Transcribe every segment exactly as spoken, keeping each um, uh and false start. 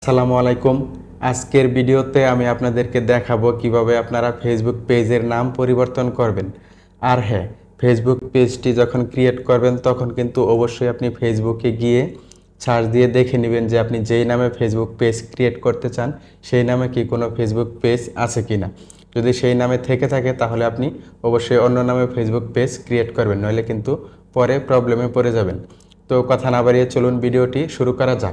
আসসালামু আলাইকুম। আজকের ভিডিওতে আমি আপনাদেরকে দেখাবো কিভাবে আপনারা ফেসবুক পেজের নাম পরিবর্তন করবেন। আর হ্যাঁ, ফেসবুক পেজটি যখন ক্রিয়েট করবেন তখন কিন্তু অবশ্যই আপনি ফেসবুকে গিয়ে সার্চ দিয়ে দেখে নেবেন যে আপনি যেই নামে ফেসবুক পেজ ক্রিয়েট করতে চান সেই নামে কি কোনো ফেসবুক পেজ আছে কিনা। যদি সেই নামে থেকে থাকে তাহলে আপনি অবশ্যই অন্য নামে ফেসবুক পেজ ক্রিয়েট করবেন, নইলে কিন্তু পরে প্রবলেমে পড়ে যাবেন। তো কথা না বাড়িয়ে চলুন ভিডিওটি শুরু করা যাক।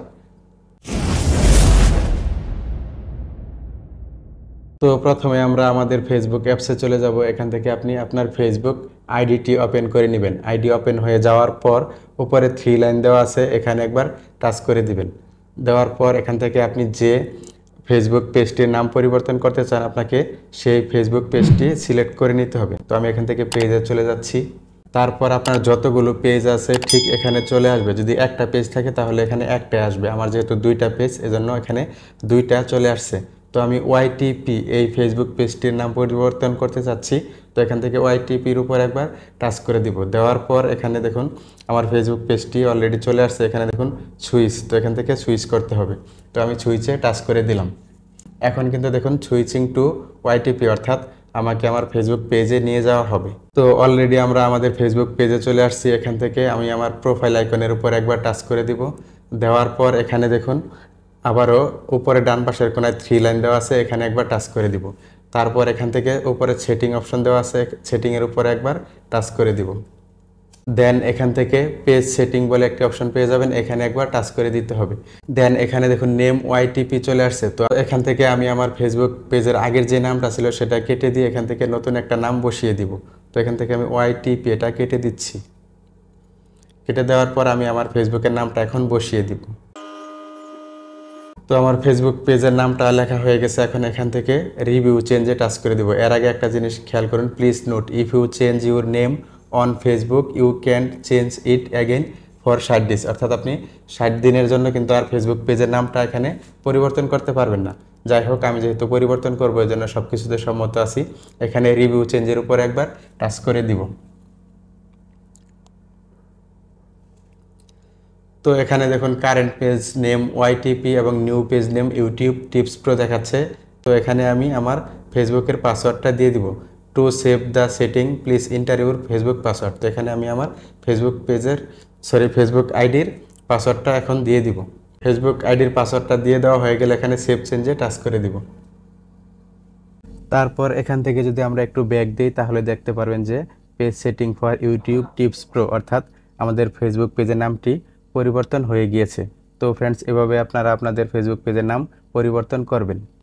তো প্রথমে আমরা আমাদের ফেসবুক অ্যাপসে চলে যাব। এখান থেকে আপনি আপনার ফেসবুক আইডিটি ওপেন করে নেবেন। আইডি ওপেন হয়ে যাওয়ার পর উপরে থ্রি লাইন দেওয়া আছে, এখানে একবার টাচ করে দিবেন। দেওয়ার পর এখান থেকে আপনি যে ফেসবুক পেজটির নাম পরিবর্তন করতে চান আপনাকে সেই ফেসবুক পেজটি সিলেক্ট করে নিতে হবে। তো আমি এখান থেকে পেজে চলে যাচ্ছি। তারপর আপনার যতগুলো পেজ আছে ঠিক এখানে চলে আসবে। যদি একটা পেজ থাকে তাহলে এখানে একটাই আসবে। আমার যেহেতু দুইটা পেজ এজন্য এখানে দুইটা চলে আসছে। তো আমি ওয়াইটিপি এই ফেসবুক পেজটির নাম পরিবর্তন করতে চাচ্ছি। তো এখান থেকে ওয়াইটিপির উপর একবার টাচ করে দিব। দেওয়ার পর এখানে দেখুন আমার ফেসবুক পেজটি অলরেডি চলে আসছে। এখানে দেখুন সুইচ, তো এখান থেকে সুইচ করতে হবে। তো আমি সুইচে টাচ করে দিলাম। এখন কিন্তু দেখুন সুইচিং টু ওয়াইটিপি, অর্থাৎ আমাকে আমার ফেসবুক পেজে নিয়ে যাওয়া হবে। তো অলরেডি আমরা আমাদের ফেসবুক পেজে চলে আসছি। এখান থেকে আমি আমার প্রোফাইল আইকনের উপর একবার টাচ করে দিব। দেওয়ার পর এখানে দেখুন আবারও উপরে ডান পাশের কোনায় থ্রি লাইন দেওয়া আছে, এখানে একবার টাচ করে দিব। তারপর এখান থেকে উপরে সেটিং অপশন দেওয়া আছে, সেটিংয়ের উপর একবার টাচ করে দিব। দেন এখান থেকে পেজ সেটিং বলে একটি অপশন পেয়ে যাবেন, এখানে একবার টাচ করে দিতে হবে। দেন এখানে দেখুন নেম ওয়াইটিপি চলে আসছে। তো এখান থেকে আমি আমার ফেসবুক পেজের আগের যে নামটা ছিল সেটা কেটে দিয়ে এখান থেকে নতুন একটা নাম বসিয়ে দিব। তো এখান থেকে আমি ওয়াইটিপি এটা কেটে দিচ্ছি। কেটে দেওয়ার পর আমি আমার ফেসবুকের নামটা এখন বসিয়ে দিব। তো আমার ফেসবুক পেজের নামটা লেখা হয়ে গেছে। এখন এখান থেকে রিভিউ চেঞ্জে টাচ করে দিব। এর আগে একটা জিনিস খেয়াল করুন, please note if you change your name on Facebook you can change it again for ষাট ডেজ, অর্থাৎ আপনি ষাট দিনের জন্য কিন্তু আর ফেসবুক পেজের নামটা এখানে পরিবর্তন করতে পারবেন না। যাই হোক, আমি যেহেতু পরিবর্তন করবো এই জন্য সব কিছুতে সম্মত আছি। এখানে রিভিউ চেঞ্জের উপর একবার টাচ করে দিব। তো এখানে দেখুন কারেন্ট পেজ নেম ওয়াইটিপি এবং new page name YouTube tips pro দেখাচ্ছে। তো এখানে আমি আমার ফেসবুকের পাসওয়ার্ডটা দিয়ে দিব। To save the setting please enter your Facebook password. তো এখানে আমি আমার ফেসবুক পেজের সরি ফেসবুক আইডির পাসওয়ার্ডটা এখন দিয়ে দিব। ফেসবুক আইডির পাসওয়ার্ডটা দিয়ে দেওয়া হয়ে গেলে এখানে সেভ চেঞ্জে টাচ করে দিব। তারপর এখান থেকে যদি আমরা একটু ব্যাক দিই তাহলে দেখতে পারবেন যে page setting for YouTube tips pro, অর্থাৎ আমাদের ফেসবুক পেজের নামটি পরিবর্তন হয়ে গিয়েছে। তো ফ্রেন্ডস, এভাবে আপনারা আপনাদের ফেসবুক পেজের নাম পরিবর্তন করবেন।